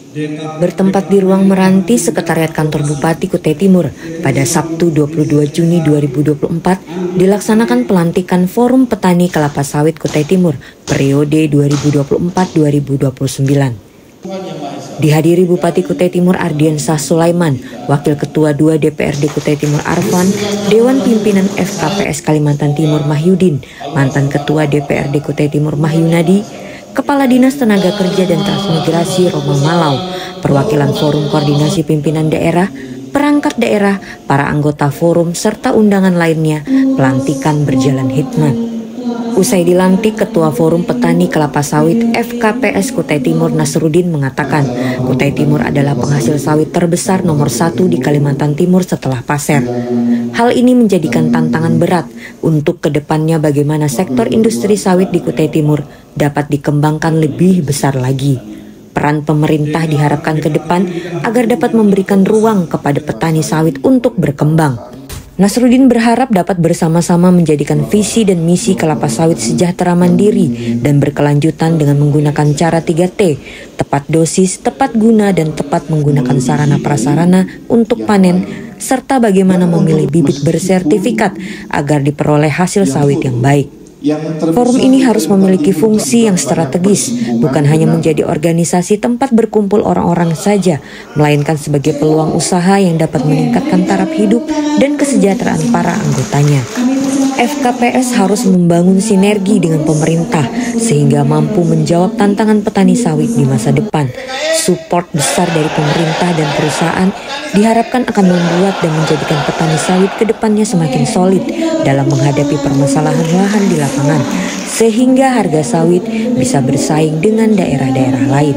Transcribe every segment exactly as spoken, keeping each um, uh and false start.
Bertempat di ruang Meranti Sekretariat Kantor Bupati Kutai Timur pada Sabtu dua puluh dua Juni dua ribu dua puluh empat dilaksanakan pelantikan Forum Petani Kelapa Sawit Kutai Timur periode dua ribu dua puluh empat sampai dua ribu dua puluh sembilan. Dihadiri Bupati Kutai Timur Ardiansah Sulaiman, Wakil Ketua dua D P R D Kutai Timur Arfan, Dewan Pimpinan F K P S Kalimantan Timur Mahyudin, mantan Ketua D P R D Kutai Timur Mahyunadi, Kepala Dinas Tenaga Kerja dan Transmigrasi Roma Malau, perwakilan Forum Koordinasi Pimpinan Daerah, perangkat daerah, para anggota forum, serta undangan lainnya, pelantikan berjalan hikmat. Usai dilantik, Ketua Forum Petani Kelapa Sawit F K P S Kutai Timur Nasruddin mengatakan, Kutai Timur adalah penghasil sawit terbesar nomor satu di Kalimantan Timur setelah Pasir. Hal ini menjadikan tantangan berat untuk kedepannya bagaimana sektor industri sawit di Kutai Timur dapat dikembangkan lebih besar lagi. Peran pemerintah diharapkan ke depan agar dapat memberikan ruang kepada petani sawit untuk berkembang. Nasruddin berharap dapat bersama-sama menjadikan visi dan misi kelapa sawit sejahtera mandiri dan berkelanjutan dengan menggunakan cara tiga T, tepat dosis, tepat guna, dan tepat menggunakan sarana prasarana untuk panen, serta bagaimana memilih bibit bersertifikat agar diperoleh hasil sawit yang baik. Forum ini harus memiliki fungsi yang strategis, bukan hanya menjadi organisasi tempat berkumpul orang-orang saja, melainkan sebagai peluang usaha yang dapat meningkatkan taraf hidup dan kesejahteraan para anggotanya. F K P S harus membangun sinergi dengan pemerintah sehingga mampu menjawab tantangan petani sawit di masa depan. Support besar dari pemerintah dan perusahaan diharapkan akan membuat dan menjadikan petani sawit ke depannya semakin solid dalam menghadapi permasalahan lahan di lapangan, sehingga harga sawit bisa bersaing dengan daerah-daerah lain.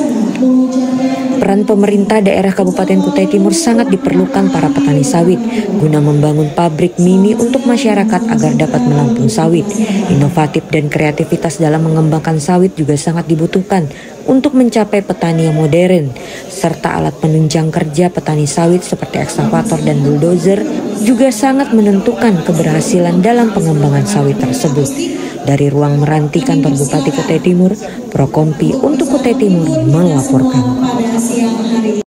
Peran pemerintah daerah Kabupaten Kutai Timur sangat diperlukan para petani sawit guna membangun pabrik mini untuk masyarakat agar dapat menampung sawit. Inovatif dan kreativitas dalam mengembangkan sawit juga sangat dibutuhkan untuk mencapai petani yang modern, serta alat penunjang kerja petani sawit seperti ekskavator dan bulldozer juga sangat menentukan keberhasilan dalam pengembangan sawit tersebut. Dari ruang Meranti Kantor Bupati Kutai Timur, Prokompi untuk Kutai Timur melaporkan.